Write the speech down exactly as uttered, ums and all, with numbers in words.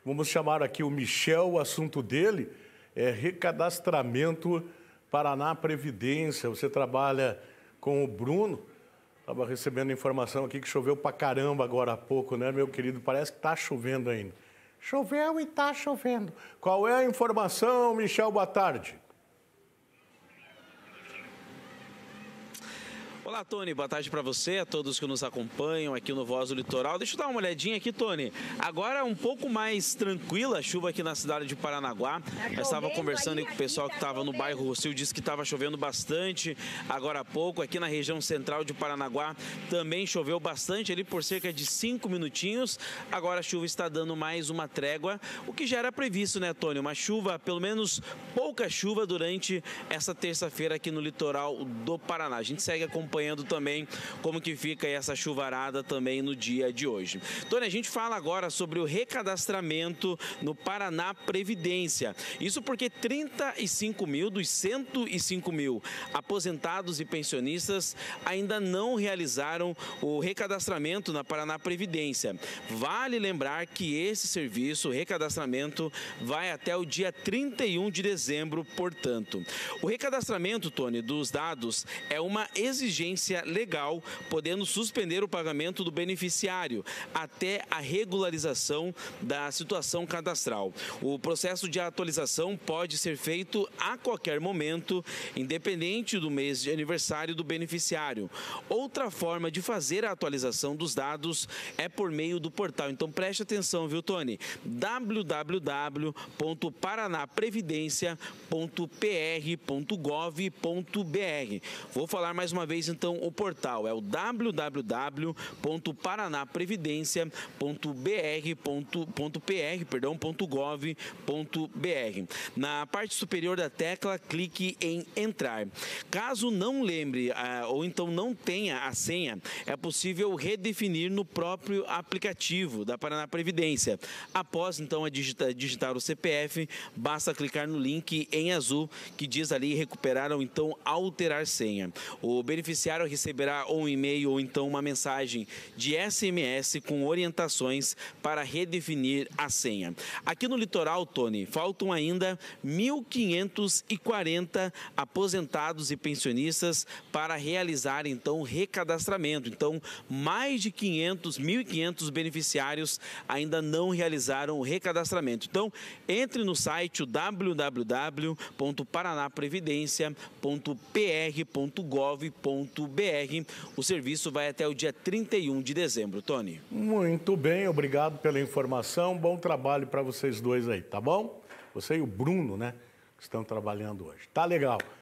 Vamos chamar aqui o Michel, o assunto dele é recadastramento Paraná Previdência. Você trabalha com o Bruno. Estava recebendo informação aqui que choveu pra caramba agora há pouco, né, meu querido? Parece que está chovendo ainda. Choveu e está chovendo. Qual é a informação, Michel? Boa tarde. Olá, Tony. Boa tarde para você, a todos que nos acompanham aqui no Voz do Litoral. Deixa eu dar uma olhadinha aqui, Tony. Agora um pouco mais tranquila a chuva aqui na cidade de Paranaguá. Eu estava conversando aí com o pessoal que estava no bairro Rossio, disse que estava chovendo bastante agora há pouco. Aqui na região central de Paranaguá também choveu bastante, ali por cerca de cinco minutinhos. Agora a chuva está dando mais uma trégua, o que já era previsto, né, Tony? Uma chuva, pelo menos pouca chuva durante essa terça-feira aqui no litoral do Paraná. A gente segue acompanhando acompanhando também como que fica essa chuvarada também no dia de hoje. Tony, a gente fala agora sobre o recadastramento no Paraná Previdência. Isso porque trinta e cinco mil dos cento e cinco mil aposentados e pensionistas ainda não realizaram o recadastramento na Paraná Previdência. Vale lembrar que esse serviço, o recadastramento, vai até o dia trinta e um de dezembro, portanto. O recadastramento, Tony, dos dados é uma exigência legal, podendo suspender o pagamento do beneficiário até a regularização da situação cadastral. O processo de atualização pode ser feito a qualquer momento, independente do mês de aniversário do beneficiário. Outra forma de fazer a atualização dos dados é por meio do portal. Então preste atenção, viu, Tony? w w w ponto paranaprevidência ponto p r ponto gov ponto b r. Vou falar mais uma vez, então, o portal é o w w w ponto paranaprevidência ponto b r ponto gov ponto b r. Na parte superior da tecla, clique em entrar. Caso não lembre uh, ou então não tenha a senha, é possível redefinir no próprio aplicativo da Paraná Previdência. Após, então, a digitar, digitar o C P F, basta clicar no link em azul que diz ali recuperar ou então alterar senha. O beneficiário receberá um e-mail ou então uma mensagem de S M S com orientações para redefinir a senha. Aqui no litoral, Tony, faltam ainda mil quinhentos e quarenta aposentados e pensionistas para realizar então o recadastramento. Então, mais de quinhentos, mil e quinhentos beneficiários ainda não realizaram o recadastramento. Então, entre no site w w w ponto paranaprevidência ponto p r ponto gov ponto b r. O serviço vai até o dia trinta e um de dezembro, Tony. Muito bem, obrigado pela informação. Bom trabalho para vocês dois aí, tá bom? Você e o Bruno, né, que estão trabalhando hoje. Tá legal.